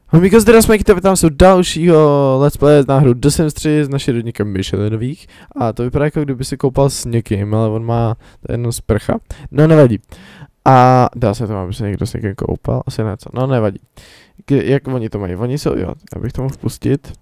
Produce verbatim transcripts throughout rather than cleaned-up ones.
Homíko, zdravím, jsme tady tam jsou dalšího let's play na hru The Sims tři s naším rodníkem Michelinových. A to vypadá jako kdyby si koupal s někým, ale on má jednu sprcha. No nevadí. A dá se to, aby se někdo s někým koupal? Asi něco. No nevadí. K jak oni to mají? Oni jsou, jo, já bych to mohl pustit.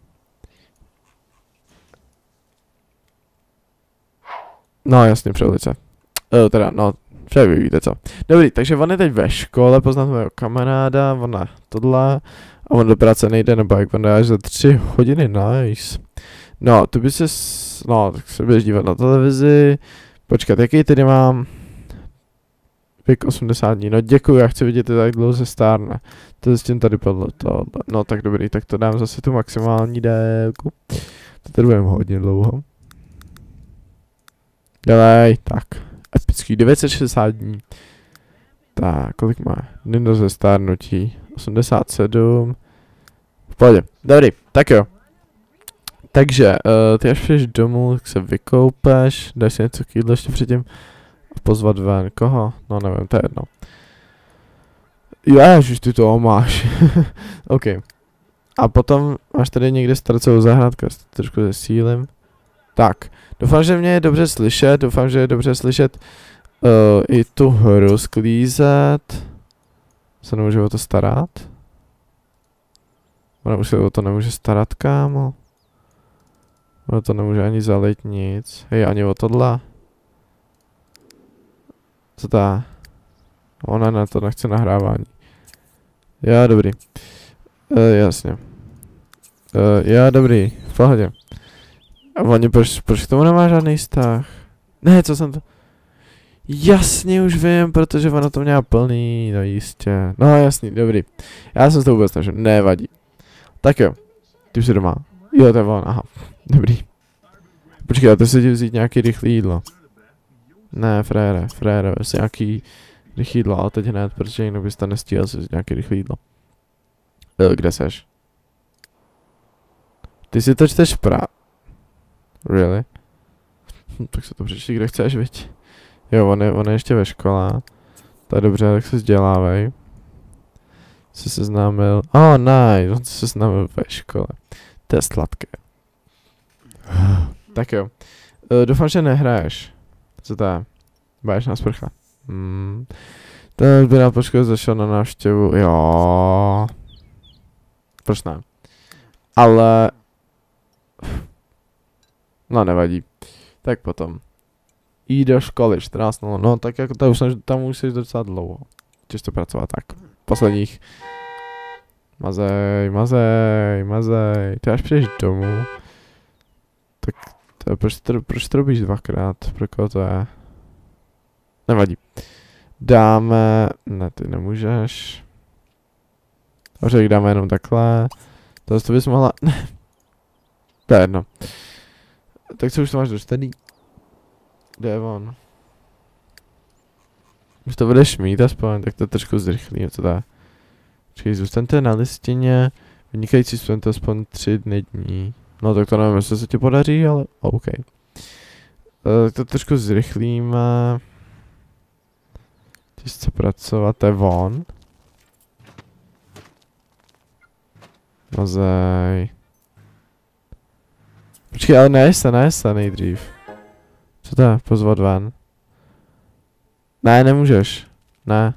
No jasně, přelice. Uh, teda, no, však vy víte co. Dobrý, takže on je teď ve škole, poznat mého kamaráda, ona tohle. A on do práce nejde, nebo jak on jde až za tři hodiny, nice. No, tu by se, s... no, tak se budeš dívat na televizi. Počkat, jaký tedy mám? Věk osmdesát dní, no děkuji, já chci vidět, jak dlouho se stárne. To s tím tady padlo, tohle. No tak dobrý, tak to dám zase tu maximální délku. To tady budeme hodně dlouho. Dělej, tak. Epický, devět set šedesát dní. Tak, kolik má? Dny do zestárnutí. osmdesát sedm. V pohodě. Dobrý, tak jo. Takže, uh, ty až přijdeš domů, tak se vykoupeš, dáš si něco k jídlu ještě předtím a pozvat ven. Koho? No nevím, to je jedno. Ježiš, ty toho máš. OK. A potom máš tady někde ztracenou zahrádku, já trošku zesílím. Tak, doufám, že mě je dobře slyšet, doufám, že je dobře slyšet uh, i tu hru sklízet. Se nemůže o to starat? Ona už se o to nemůže starat, kámo. Ona to nemůže ani zalít nic. Hej, ani o tohle. Co ta? Ona na to nechce nahrávání. Já dobrý. Uh, jasně. Uh, já dobrý, v pohodě. A oni, proč, proč k tomu nemá žádný vztah? Ne, co jsem to... Jasně, už vím, protože ona to měla plný, no jistě. No jasný, dobrý. Já jsem s to vůbec snažil, nevadí. Tak jo, ty už jsi doma. Jo, to je on, aha, dobrý. Počkej, a to si jdi vzít nějaký rychlý jídlo. Ne, frére, frére, si nějaký rychlý jídlo, ale teď hned, protože jinak bys to nestíhal si vzít nějaký rychlý jídlo. Jo, kde seš? Ty si to čteš pra... Really? Hm, tak se to přečti, kde chceš, viď? Jo, on je, on je ještě ve škole. To je dobře, tak se vzdělávej. Se seznámil. Oh, nice, on se seznámil ve škole. To je sladké. Tak jo. Uh, doufám, že nehraješ. Co to je? Báješ na sprcha. Hmm. Ten sběrá po škole zašel na návštěvu. Jo. Proč ne? Ale... No, nevadí. Tak potom. Jí do školy, čtrnáct nula, no tak jako tam už, tam už jsi docela dlouho. Těžko pracovat, tak. Posledních. Mazej, mazej, mazej. Ty až přijdeš domů. Tak to je, proč, to, proč to robíš dvakrát? Pro koho to je? Nevadí. Dáme, ne ty nemůžeš. Dobře, dáme jenom takhle. Tohle to bys mohla, ne. To je jedno. Tak co už to máš dočtený? Kde je on? Už to budeš mít aspoň, tak to trošku zrychlí, co to je? Počkej, zůstaňte na listině, vynikající zůstaňte aspoň tři dny dní. No tak to nevím, jestli se ti podaří, ale OK. Uh, tak to trošku zrychlíme. Těžce pracovat, to je on. Mazej. Počkej, ale neješ se, neješ se nejdřív. Co to je? Pozvat ven. Ne, nemůžeš. Ne.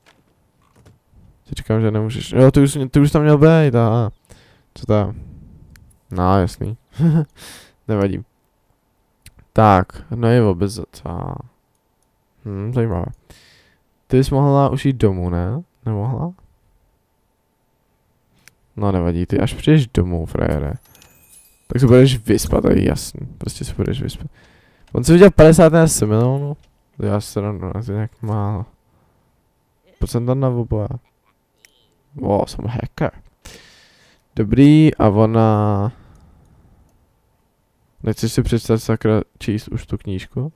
Ti říkám, že nemůžeš. Jo, ty už, ty už tam měl být, aha. Co to je? No, jasný. Nevadí. Tak, no je vůbec co. Hm, zajímavé. Ty jsi mohla už jít domů, ne? Nemohla? No nevadí, ty až přijdeš domů, frajere. Tak se budeš vyspat, to je jasný. Prostě se budeš vyspat. On si viděl padesát milionů. Já se rovnou na to nějak málo. Procenta na oboje. Wow, jsem hacker. Dobrý, a ona... Nechceš si představit sakra číst už tu knížku?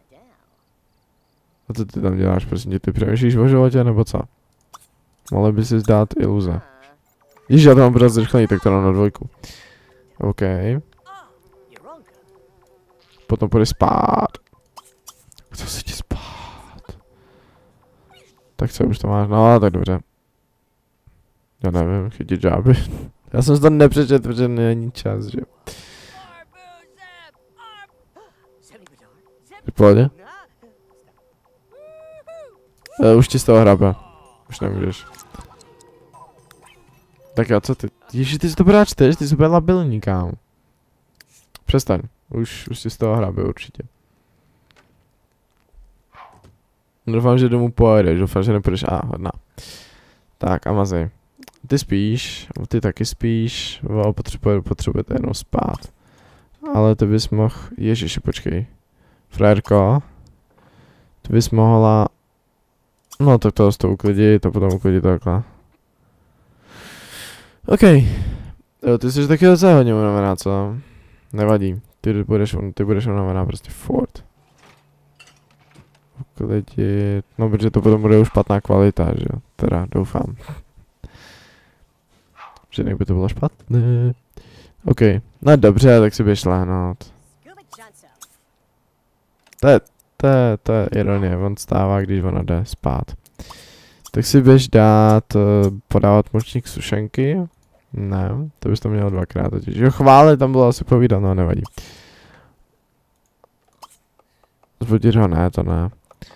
A co ty tam děláš, prosím tě, ty přemýšlíš o životě, nebo co? Mohli by si zdát iluze. Ježiš, já to mám pořád zrychlený, tak to dám na dvojku. OK. Potom půjde spát. Co se ti spát? Tak co, už to máš? No, tak dobře. Já nevím, chytit žáby. Já jsem si to nepřečetl, protože není čas, že? V pohodě? E, už ti z toho hrabe. Už nemůžeš. Tak a co ty? Ježi, ty si to pořád čteš, ty jsi úplně labilní, kámo. Přestaň, už, už si z toho hrabe určitě. Doufám, že domů pojedeš, doufám, že nepůjdeš, a hodná. Tak, Amazi. Ty spíš, ty taky spíš, wow, potřebuje, potřebujete jenom spát. Ale ty bys mohl, ježiši, počkej. Frérko. Ty bys mohla, no tak to to uklidit a potom uklidit takhle. OK. Jo, ty jsi taky docela hodně unavená, co? Nevadí, ty budeš, ty budeš unavená prostě furt. Uklidit, no protože to potom bude už špatná kvalita, že jo, teda doufám. Že jinak by to bylo špatné. OK, no dobře, tak si běž lehnout. To je, to je, to je ironie, on stává, když ona jde spát. Tak si běž dát, uh, podávat močník sušenky. Ne, to bys to měl dvakrát totiž. Jo, chvály, tam bylo asi povídat, no nevadí. Zbudit ho, ne, to ne.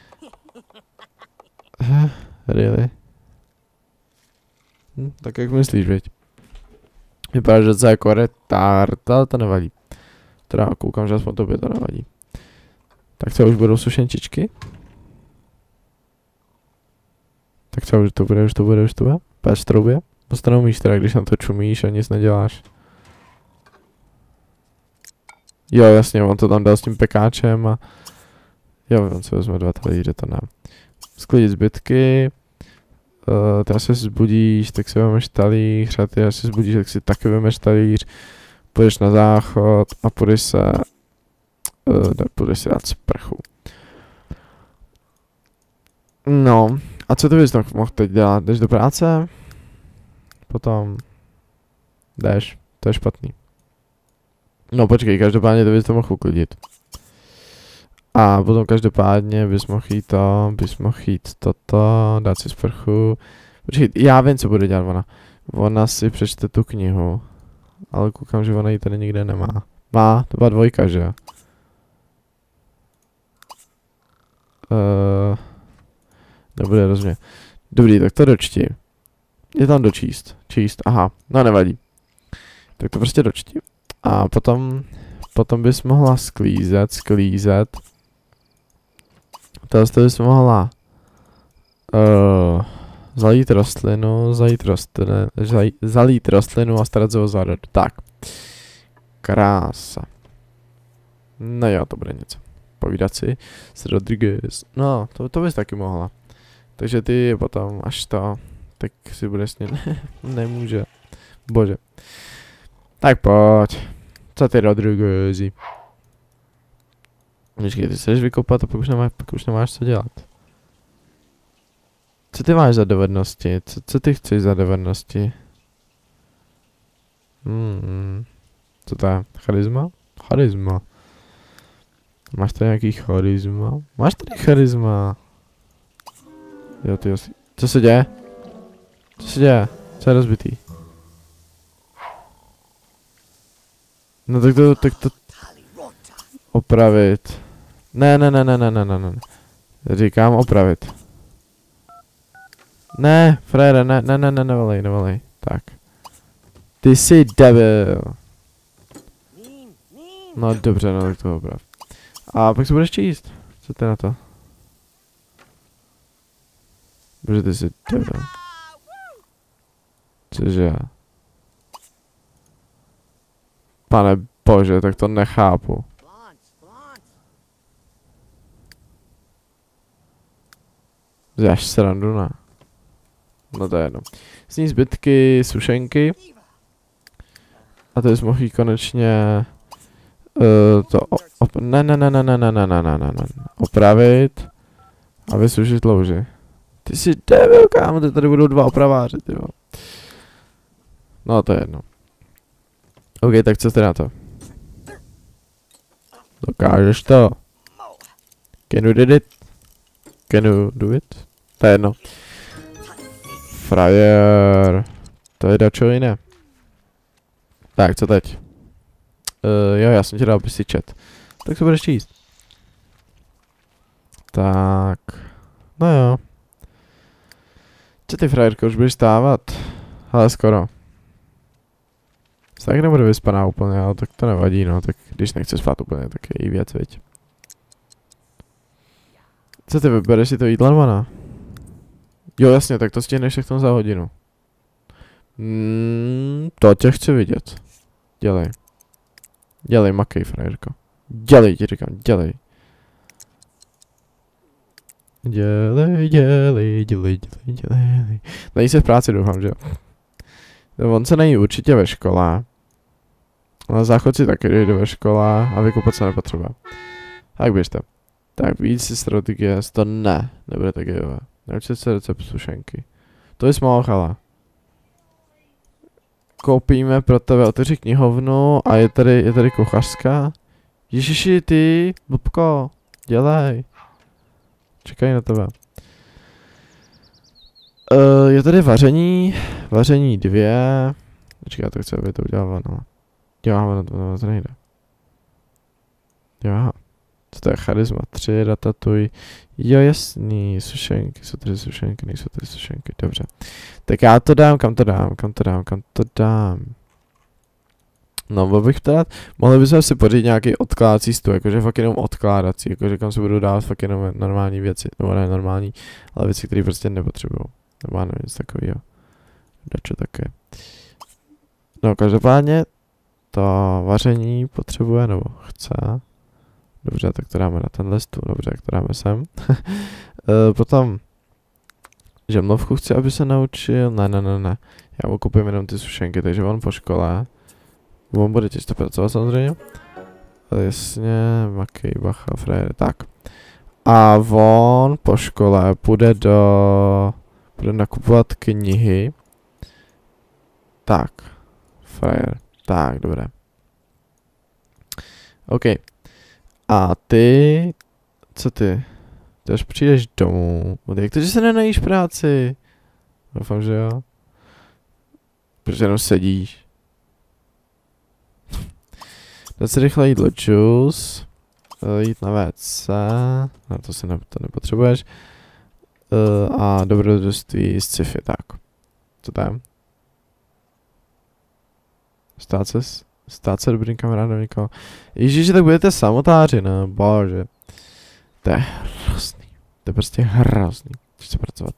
Uh, really? Hm, tak jak myslíš, viď? Vypadá, že to je jako retard, ale to nevadí. Teda koukám, že aspoň tobě to nevadí. Tak co, už budou sušenčičky? Tak co, už to bude, už to bude, už to bude? Pes v troubě? Moc to neumíš teda, když na to čumíš a nic neděláš. Jo, jasně, on to tam dal s tím pekáčem a... Jo, on se vezme dva talíře, to ne. Sklidit zbytky. Uh, ty asi zbudíš, tak si vemeš talíř a ty asi zbudíš, tak si taky vemeš talíř. Půjdeš na záchod a půjdeš se... Uh, půjdeš si dát sprchu. No, a co ty bys mohl teď dělat? Jdeš do práce? Potom... Jdeš, to je špatný. No počkej, každopádně to bys to mohl uklidit. A potom každopádně bys mohl jít to, bys mohl jít toto, dát si sprchu. Počkej, já vím, co bude dělat ona. Ona si přečte tu knihu. Ale koukám, že ona ji tady nikde nemá. Má, to byla dvojka, že jo? Uh, nebude rozumět. Dobrý, tak to dočti. Je tam dočíst. Číst, aha, no nevadí. Tak to prostě dočti. A potom, potom bys mohla sklízet, sklízet. Teraz to bys mohla uh, zalít rostlinu, zalít rostlinu, zalít, zalít rostlinu a starat se o zárod. Tak. Krása. No jo, to bude něco. Povídat si s Rodriguez. No, to, to bys taky mohla. Takže ty potom, až to, tak si budeš s ním. Nemůže. Bože. Tak pojď. Co ty, Rodriguezi? Počkej, ty se jdeš vykopat a pak už, nemáš, pak už nemáš co dělat. Co ty máš za dovednosti? Co, co ty chceš za dovednosti? Hmm. Co to je? Charisma? Charisma. Máš tady nějaký charisma? Máš tady charisma? Jo, ty asi... Co se děje? Co se děje? Co je rozbitý? No tak to, tak to... Opravit. Ne, ne, ne, ne, ne, ne, ne, ne. Říkám opravit. Ne, frére, ne, ne, ne, ne, nevolej, nevolej. Tak. Ty jsi debil. No dobře, no tak to oprav. A pak se budeš číst. Co ty na to? Bože, ty jsi debil. Cože? Pane bože, tak to nechápu. Zjáš srandu, ne? No to je jedno. Sní zbytky, sušenky. A to bys mohl jí konečně... Uh, to op ne, ne, ne, ne, ne, ne, ne, ne, ne, ne, ne, opravit a vysušit louži. Ty jsi debil, kámo, ty tady budou dva opraváři, ty jo. No to je jedno. OK, tak co ty na to? Dokážeš to? Can you do it? Can you do it? To je jedno. Frajer. hledačovi ne. Tak, co teď? Uh, jo, já jsem ti dal, aby si čet. Tak to budeš číst. Tak. No jo. Co ty, frajerko, už budeš stávat? Ale skoro. Tak nebude vyspaná úplně, ale tak to nevadí, no. Tak když nechce spát úplně, tak je jí věc, viď. Co ty, vybereš si to jídlo, Jo, jasně, tak to stihneš všechno za hodinu. Mm, to tě chci vidět. Dělej. Dělej, makej, frajerko. Dělej, ti říkám, dělej. Dělej, dělej, dělej, dělej, dělej. Dají se v práci, doufám, že jo. On se nejí určitě ve škole. Ale záchod si taky jde ve škole a vykupat se nepotřeba. Tak běžte. Tak víc si strategie, to ne, nebude tak jové. Naučit se recept sušenky. To je smolchala. Koupíme pro tebe, otevři knihovnu a je tady, je tady kuchařská. Ježiši, ty, blbko, dělej. Čekají na tebe. Uh, je tady vaření, vaření dvě. Počkej, já to chci, aby to udělala, no. Děláme na to, no, to nejde. Jo, co to je, charisma tři, ratatuj. Jo, jasný, sušenky, jsou tady sušenky, nejsou tady sušenky, dobře. Tak já to dám, kam to dám, kam to dám, kam to dám. No, bych teda, mohli bychom si pořídit nějaký odkládací stůl, jakože fakt jenom odkládací, jakože kam se budu dávat fakt jenom normální věci, nebo ne normální, ale věci, které prostě nepotřebují. Nebo nevím, nic takového. Dačo také. No, každopádně to vaření potřebuje, nebo chce. Dobře, tak to dáme na tenhle stůl, dobře, tak to dáme sem. e, potom žemlovku chci, aby se naučil, ne, ne, ne, ne. Já mu koupím jenom ty sušenky, takže on po škole. On bude těžko pracovat samozřejmě. Jasně, makej, bacha, frajer, tak. A on po škole půjde do... Půjde nakupovat knihy. Tak. Frajer. Tak, dobré. OK. A ty... Co ty? Ty až přijdeš domů. Jak to, že se nenajíš práci? Doufám, že jo. Protože jenom sedíš. Dá se rychle jídlo, juice. Jít na W C. Na to se ne, to nepotřebuješ. Uh, a dobrodružství z sci-fi, tak. Co tam? Stát se, stát se dobrým kamarádem někoho. Ježiši, tak budete samotáři, no, bože. To je hrozný. To je prostě hrozný. Chci pracovat.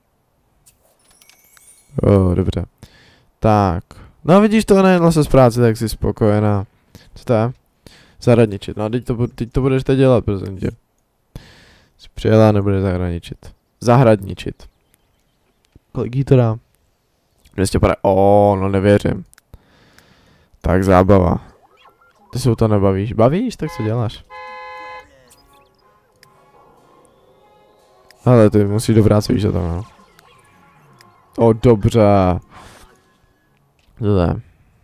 Oh, dobře. Tak. No vidíš, to nejedla se z práce, tak jsi spokojená. Co to je? Zahradničit. No teď to, teď to budeš teď dělat, prosím tě. Jsi přijela a nebudeš zahradničit. Zahradničit. Kolik jí to dá? dvě stě padesát. O, no nevěřím. Tak zábava. Ty se u toho nebavíš. Bavíš? Tak co děláš? Ale ty musíš do práce, víš o tom, no. O, dobře. Dobře.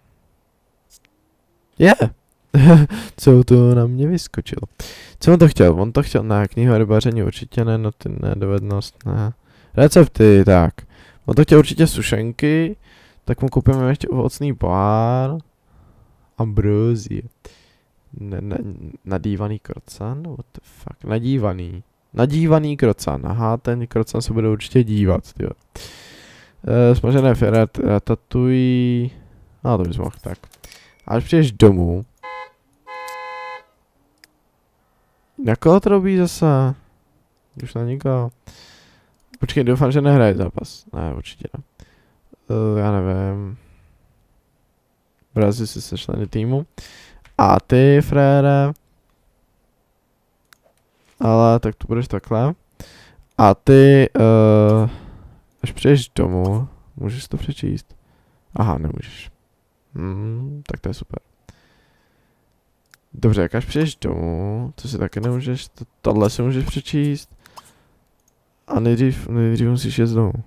Je! Yeah. Co to na mě vyskočilo? Co on to chtěl? On to chtěl na knihu a rybaření určitě ne, no ty ne, dovednost, ne. Recepty, tak. On to chtěl určitě sušenky, tak mu koupíme ještě ovocný pohár. Ambrozie. Ne, ne, nadívaný krocan? What the fuck? Nadívaný. Nadívaný krocan. Aha, ten krocan se bude určitě dívat, tyjo. E, smažené filet, ratatuj. No, to bys mohl, tak. Až přijdeš domů. Na koho to robí zase? Už na nikoho. Počkej, doufám, že nehraje zápas. Ne, určitě ne. Uh, já nevím. Vrazí si se členy týmu. A ty, frére. Ale tak to budeš takhle. A ty, uh, až přijdeš domů, můžeš to přečíst? Aha, nemůžeš. Hmm, tak to je super. Dobře, jak až přijdeš domů, to si taky nemůžeš, to, tohle si můžeš přečíst. A nejdřív, nejdřív musíš jít domů.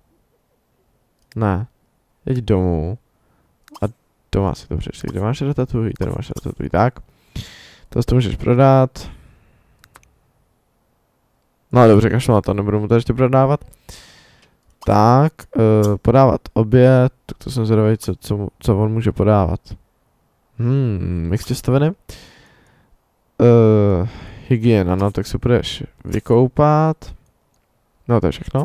Ne. Jeď domů. A doma si to přečti. Kde máš ratatuj, tady máš ratatuj, tak. To si to můžeš prodat. No dobře, kašlu na to, nebudu mu to ještě prodávat. Tak, uh, podávat oběd, tak to jsem zvědavý, co, co, co on může podávat. Hmm, mix těstoviny. Uh, hygiena, no tak se budeš vykoupat. No to je všechno.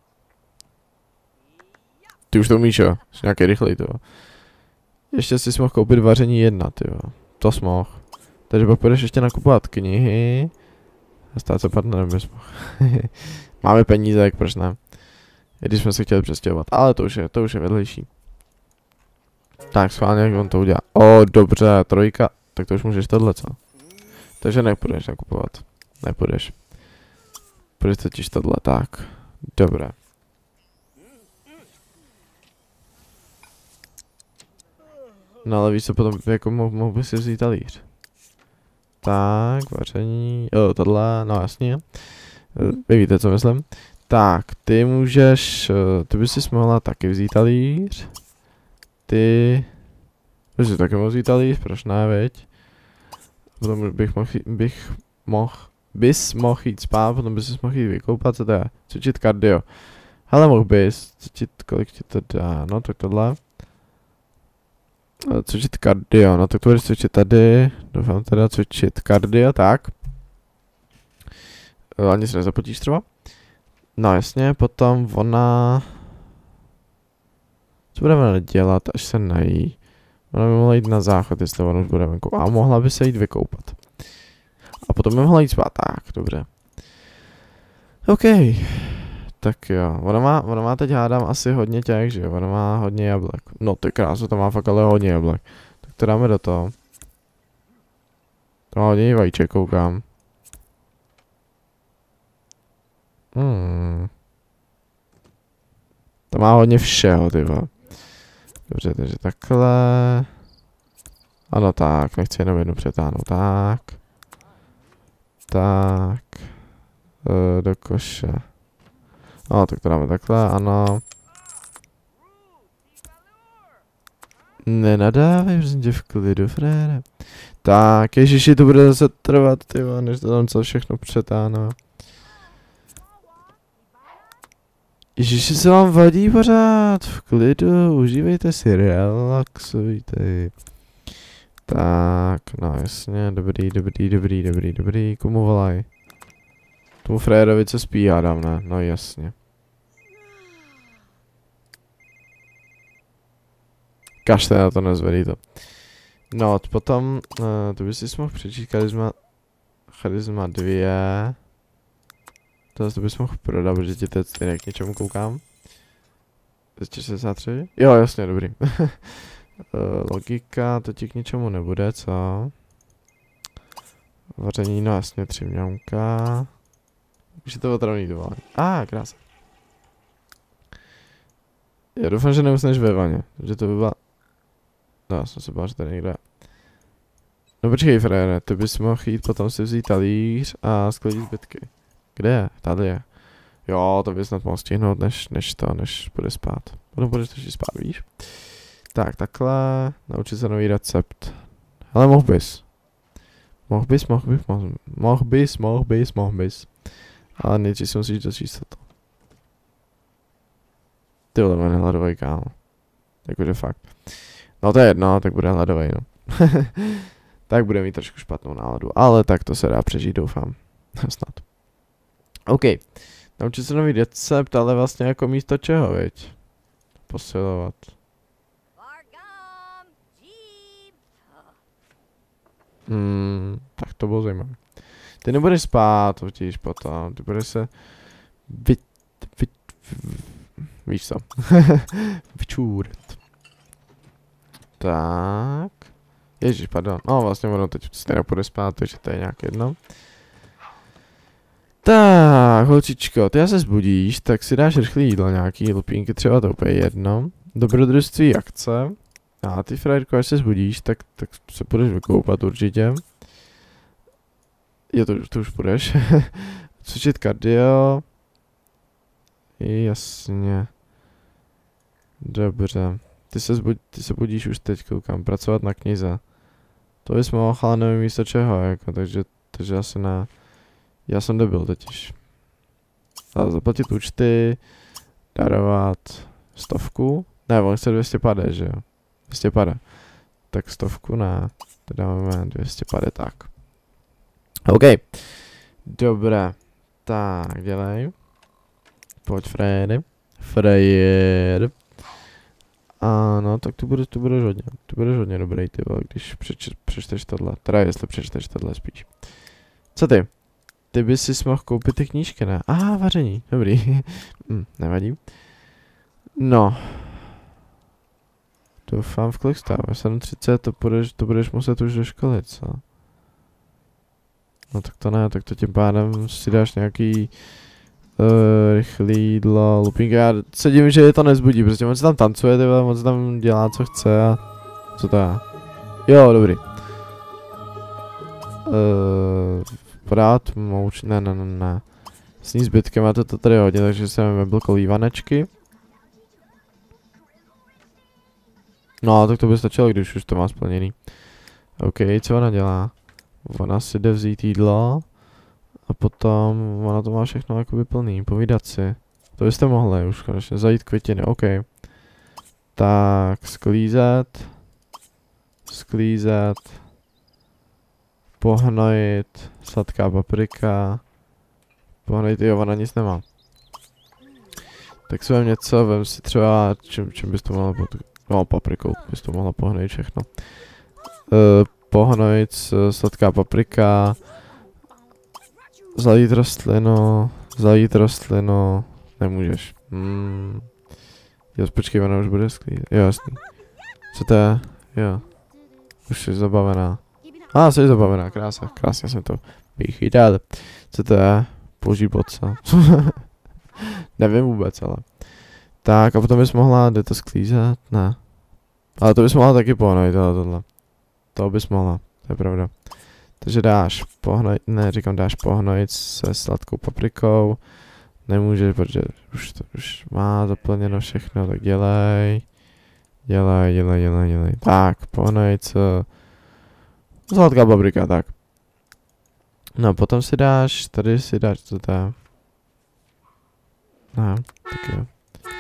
Ty už to umíš, jo? Jsi nějaký rychlej, to. Ještě si mohl koupit vaření jedna, ty jo. To jsi mohl. Takže pak půjdeš ještě nakupovat knihy. A stát se partnerem bys mohl. Máme peníze, jak proč ne? I když jsme se chtěli přestěhovat, ale to už je, to už je vedlejší. Tak schválně, jak on to udělá. O, dobře, trojka. Tak to už můžeš tohle, co? Takže nepůjdeš nakupovat. Nepůjdeš. Půjdeš totiž tohle, tak. Dobré. No ale víš co, potom jako mohl, mohl by si vzít talíř. Tak, vaření, jo, tohle, no jasně. Vy víte, co myslím. Tak, ty můžeš, ty bys si mohla taky vzít talíř. Ty, bys si taky mohl vzít talíř, proč ne, viď? Potom bych mohl, bych mohl, bys mohl jít spát, potom bys si mohl jít vykoupat, co to je? Cvičit kardio. Hele, mohl bys, cvičit, kolik ti to dá, no tak tohle. Cvičit kardio, no tak to budeš cvičit tady, doufám teda cvičit kardio, tak. Ani se nezapotíš třeba. No jasně, potom ona... Co budeme dělat, až se nají? Ona by mohla jít na záchod, jestli ona už bude venku. A mohla by se jít vykoupat. A potom by mohla jít spát, tak, dobře. OK. Tak jo, ona má, ona má teď hádám asi hodně těch, že jo, ona má hodně jablek. No ty krásu, to má fakt ale hodně jablek. Tak to dáme do toho. To má hodně vajíček, koukám. Hmm. To má hodně všeho, ty vole. Dobře, takže takhle. Ano, tak, nechci jenom jednu přetáhnout, tak. Tak. E, do koše. No, tak to dáme takhle, ano. Nenadávej, prosím tě, v klidu, frére. Tak, ježiši, to bude zase trvat, ty vole, než to tam co všechno přetáhnu. Ježiši, se vám vadí pořád, v klidu, užívejte si, relaxujte. Tak, no jasně, dobrý, dobrý, dobrý, dobrý, dobrý, komu volaj? Tomu frérovi, co spí, hádám, ne? No jasně. Kašle na to, nezvedí to. No, potom, uh, to bys si mohl přečíst charisma, charisma dvě. To to bys mohl prodat, protože ti teď stejně k něčemu koukám. dvě stě šedesát tři? Jo, jasně, dobrý. uh, logika, to ti k něčemu nebude, co? Vaření, no jasně, tři mňamka. Už je to otravný dovolání. A, ah, krása. Já doufám, že neusneš ve vaně, že to by byla... No, já jsem se bál, že tady někde... No počkej, frére, ty bys mohl jít potom si vzít talíř a sklidit zbytky. Kde je? Tady je. Jo, to bys snad mohl stihnout, než, než to, než bude spát. Potom budeš to spát, víš? Tak, takhle, naučit se nový recept. Ale mohl bys. Mohl bys, mohl bys, mohl, mohl bys, mohl bys, mohl bys. Ale nejdřív si musíš dočíst to. Ty vole, mě hladovej, kámo. Jakože fakt. No to je jedno, tak bude hladovej, no. Tak bude mít trošku špatnou náladu, ale tak to se dá přežít, doufám. Snad. OK. Naučit se nový recept, ale vlastně jako místo čeho, viď? Posilovat. Hmm, tak to bylo zajímavé. Ty nebudeš spát, totiž potom, ty budeš se vy, vy, víš co, vyčůrat. Tak, ježiš, pardon, no vlastně ono teď stejně půjde spát, takže to je nějak jedno. Tak, holčičko, ty se zbudíš, tak si dáš rychlý jídlo, nějaký lupínky, třeba to úplně jedno. Dobrodružství akce. A ty, frajerko, až se zbudíš, tak, tak se budeš vykoupat určitě. Jo, to, to už budeš. Cvičit kardio. Jasně. Dobře. Ty se, zbud, ty se budíš už teď, koukám, pracovat na knize. To bys mohl, ale nevím místo čeho, jako, takže, takže asi ne. Já jsem debil totiž. Ale zaplatit účty. darovat stovku. Ne, on chce dvě stě padesát, že jo? dvě stě padesát. Tak stovku ne. To dáme dvě stě padesát, tak. OK. Dobré. Tak, dělej. Pojď, Freddy. Fred. Ano, tak tu budeš, tu budeš hodně. Tu budeš hodně dobrý, ty vole, když přeč, přečteš tohle. Teda jestli přečteš tohle spíš. Co ty? Ty bys si mohl koupit ty knížky, ne? Aha, vaření, dobrý. hm, nevadí. No. Doufám, v kolik stává? sedm třicet, to budeš, to budeš muset už do školy, co? No tak to ne, tak to tím pádem si dáš nějaký uh, rychlý jídlo, lupínka. Já se divím, že je to nezbudí, protože on se tam tancuje, ty vole, on se tam dělá, co chce a... Co to je? Jo, dobrý. Uh, Prát, mouč, ne, ne, ne, ne. S ní zbytky máte to tady hodně, takže jsem nebyl kolívanečky. No, tak to by stačilo, když už to má splněný. OK, co ona dělá? Ona si jde vzít jídlo a potom ona to má všechno jakoby plný, povídat si. To byste mohli už konečně zajít květiny, OK. Tak, sklízet. Sklízet. Pohnojit. Sladká paprika. Pohnojit, jo, ona nic nemá. Tak si vem něco, vem si třeba, čím, čím bys to mohla, no paprikou bys to mohla pohnojit všechno. Uh, pohnojit, sladká paprika. Zalít rostlinu, zalít rostlinu, nemůžeš. Hmm. Jo, počkej, ona už bude sklízet, jo, jasný. Co to je? Jo. Už jsi zabavená. A, ah, jsi zabavená, krása, krásně jsem to vychytal. Co to je? Použít boca. Nevím vůbec, ale. Tak, a potom bys mohla, jde to sklízet? Ne. Ale to bys mohla taky pohnojit, ale tohle. To bys mohla, to je pravda. Takže dáš pohnojit, ne, říkám dáš pohnojit se sladkou paprikou. Nemůžeš, protože už to už má zaplněno všechno, tak dělej. Dělej, dělej, dělej, dělej. Tak, pohnojit se. Sladká paprika, tak. No, potom si dáš, tady si dáš, co to je? Ne, tak jo.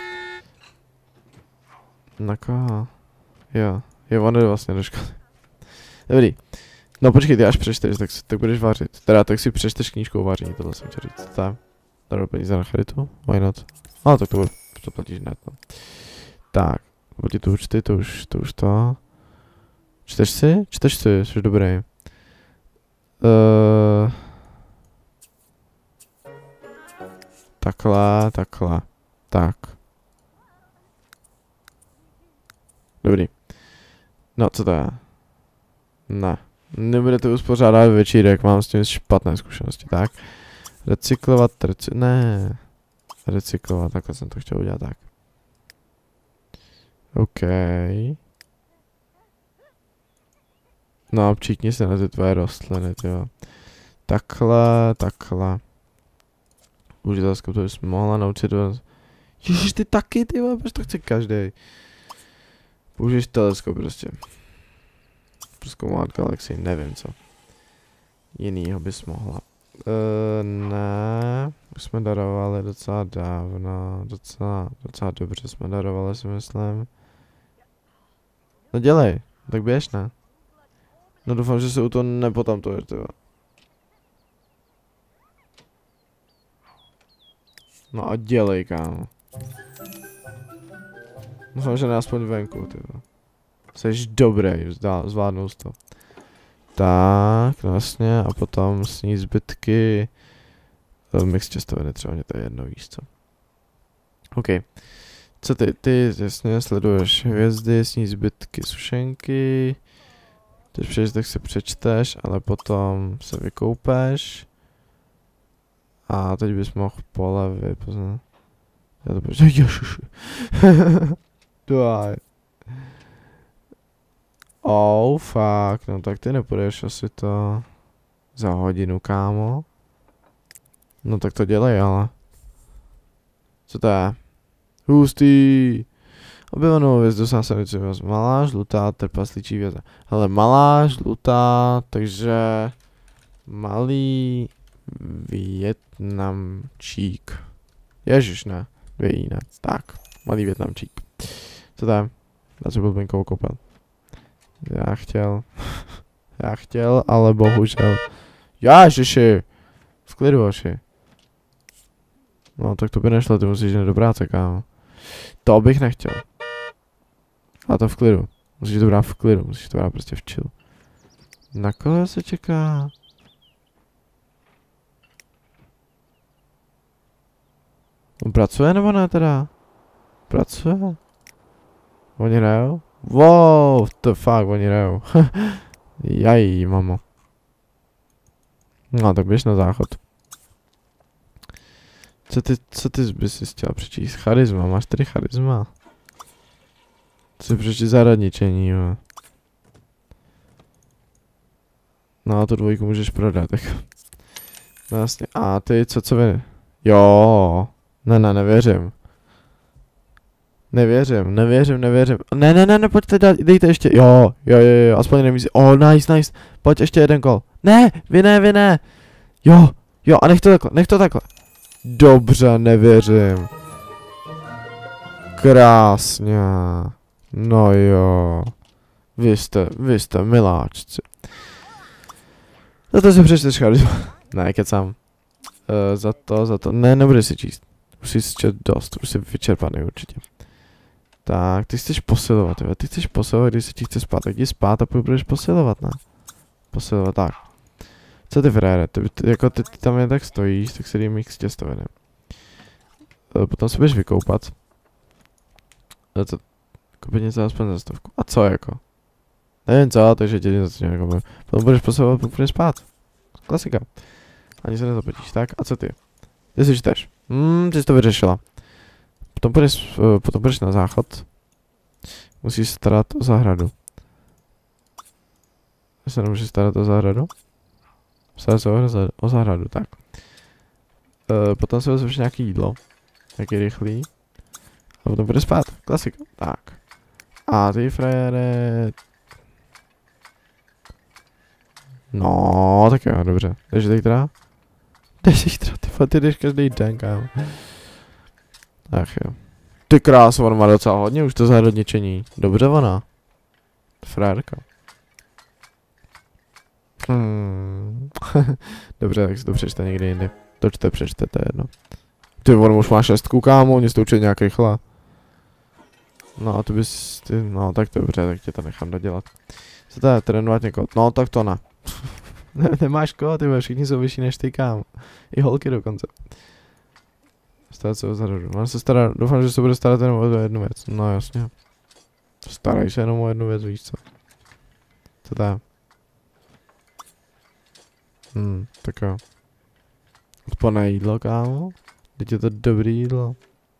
Na koho? Jo, jo, on jde vlastně do školy. Dobrý. No počkej, ty až přečteš, tak, tak budeš vařit. Teda tak si přečteš knížku o vaření, tohle jsem chtěl říct. Tak, darou peníze na charitu, why not? No, tak to, bude, to platíš hned, no. Tak, buď tu účty, to už, to už to. Čteš si? Čteš si, jsi dobrý. Uh, takhle, takhle, tak. Dobrý. No, co to je? Ne. Nebudete uspořádat večírek, mám s tím špatné zkušenosti, tak. Recyklovat, reci... ne. Recyklovat, takhle jsem to chtěl udělat, tak. OK. No, občítni se na ty tvoje rostliny, jo. Takhle, takhle. Užitelskou, to bys mohla naučit do... Ježiš, ty taky, ty vole, proč to chce každý. Použiješ teleskop prostě. Prozkoumat galaxii, nevím co. Jinýho bys mohla. Uh, ne, už jsme darovali docela dávno, docela, docela dobře jsme darovali, si myslím. No dělej, tak běž, ne? No doufám, že se u toho nepotamtuje, tyva. No a dělej, kámo. Doufám, že ne aspoň venku, tyva. Jseš dobrý, zvládnout to. Tak, vlastně, a potom sní zbytky. Mix těstoviny třeba, mě to je jedno, víš co. OK. Co ty, ty jasně sleduješ hvězdy, sní zbytky, sušenky. Teď přiješ, tak si přečteš, ale potom se vykoupeš. A teď bys mohl polevit, poznat. Já to počkej, ježiši. Daj. Oh, fuck, no tak ty nepůjdeš asi to za hodinu, kámo. No tak to dělej, ale. Co to je? Hustý. Objevenou hvězdu sásající věc. Malá, žlutá, trpasličí věza. Hele, malá, žlutá, takže malý Vietnamčík. Ježiš, ne. Vějínek. Tak, malý Vietnamčík. Co to je? Dá se blbinkou koupit. Já chtěl. Já chtěl, ale bohužel. Jážiši! V klidu, hoši. No, tak to by nešlo, ty musíš jít do práce, kámo. To bych nechtěl. A to v klidu. Musíš to brát v klidu, musíš to brát prostě v chill. Na koho se čeká? On pracuje nebo ne teda? Pracuje? Oni hrajou? Wow, to fakt, oni hrajou. Jaj, mamo. No, tak běž na záchod. Co ty, co ty bys si chtěla přečíst? Charisma, máš tady charisma? Co přečíst zahradničení, jo. No a tu dvojku můžeš prodat, tak. No jasně, a ty, co, co vy? Jo, ne, ne, nevěřím. Nevěřím, nevěřím, nevěřím. Ne, ne, ne, ne, pojďte dát, dejte ještě, jo, jo, jo, jo, aspoň nemízí. Oh, nice, nice, pojď ještě jeden kol. Ne, vy ne, vy ne. Jo, jo, a nech to takhle, nech to takhle. Dobře, nevěřím. Krásně. No jo. Vy jste, vy jste miláčci. Za to si přečteš charisma. Ne, kecám. Uh, za to, za to, ne, nebudeš si číst. Už jsi čet dost, už jsi vyčerpaný určitě. Tak, ty chceš posilovat, jo. Ty chceš posilovat, když se ti chce spát, tak jdi spát a budeš posilovat, ne? Posilovat, tak. Co ty frére, ty, ty, jako ty, ty tam jen tak stojíš, tak se dým s těstovinem. Uh, potom se budeš vykoupat. Uh, co? Koupit něco aspoň za stovku. A co jako? Nevím co, takže tě něco nějakou. Potom budeš posilovat, pokud budeš spát. Klasika. Ani se nezapotíš, tak? A co ty? Ty si čteš. Hmm, ty jsi to vyřešila. Potom budeš, uh, potom budeš na záchod. Musíš starat o zahradu. Já se nemůžeš starat o zahradu? Starat se o, o zahradu, tak. Uh, potom se vezmeš nějaký jídlo. Nějaký rychlý. A potom budeš spát. Klasika. Tak. A ty frajere. No, tak jo, dobře. Jdeš zítra? Jdeš zítra, ty, ty jdeš každý den, kámo. Ach jo. Ty krásu, on má docela hodně už to zahradničení. Dobře ona. Frérka. Hmm. Dobře, tak si to přečte někdy jindy. To čte, přečte, to je jedno. Ty, on už má šestku, kámo, mě to učit nějak rychle. No a ty bys, ty, no tak to dobře, tak tě to nechám dodělat. Co to je, trénovat někoho? No tak to ne. ne nemáš koho, ty všichni jsou vyšší než ty, kámo. I holky dokonce. Starat se o zahradu. Mám se starat, doufám, že se bude starat jenom o jednu věc. No jasně. Staraj se jenom o jednu věc, víš co. Co to je? Hm, tak jo. Odporné jídlo, kámo. Teď je to dobrý jídlo.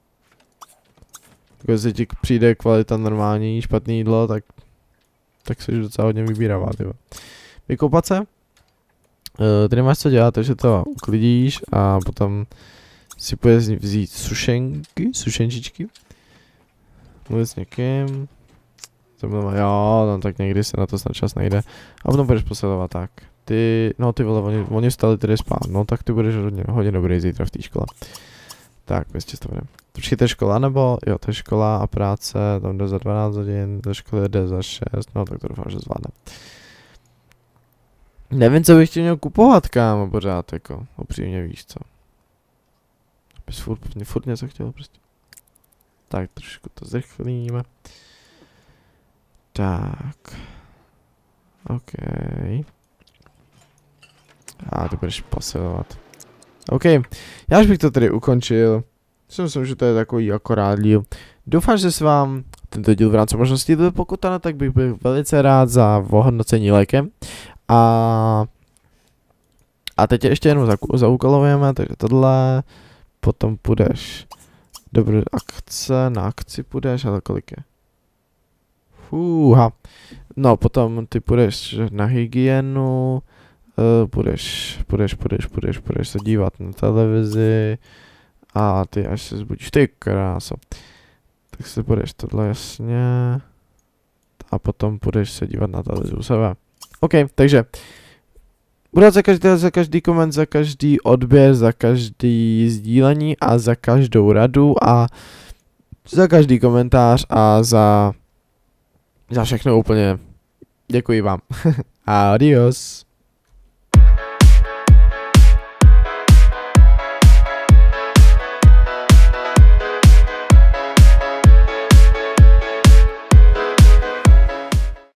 Když ti přijde kvalita normální, špatný jídlo, tak tak jsi docela hodně vybíravá, tyba. Vykoupat se. Uh, tady máš co dělat, takže to uklidíš a potom si půjdeš vzít sušenky, sušenčičky. Mluvit s někým. To bylo, jo, no tak někdy se na to snad čas najde. A potom budeš posilovat tak. Ty, no ty vole, oni, oni vstali tady spát, no tak ty budeš hodně, hodně dobrý zítra v té škole. Tak, věstě to bude. Počkej, to je škola nebo? Jo, to je škola a práce, tam jde za dvanáct hodin, do školy jde za šest, no tak to doufám, že zvládne. Nevím, co bych chtěl měl kupovat, kámo, pořád, jako, upřímně víš co. Bys furt, furt něco chtěl prostě. Tak, trošku to zrychlíme. Tak. OK. A ty budeš posilovat. OK, já už bych to tady ukončil. Myslím, že to je takový akorát díl. Doufám, že se vám tento díl v rámci možností líbil, pokud ano, tak bych byl velice rád za ohodnocení lajkem. A, a teď ještě jenom zaúkolujeme, takže tohle. Potom půjdeš do akce, na akci půjdeš, ale kolik je? Fúha. No, potom ty půjdeš na hygienu. Uh, půjdeš, půjdeš, půjdeš, půjdeš, půjdeš se dívat na televizi a ty až se zbudíš, ty kráso. Tak se půjdeš tohle jasně a potom půjdeš se dívat na televizi u sebe. OK, takže Budu za každý, za každý koment, za každý odběr, za každý sdílení a za každou radu a za každý komentář a za, za všechno úplně. Děkuji vám. Adios.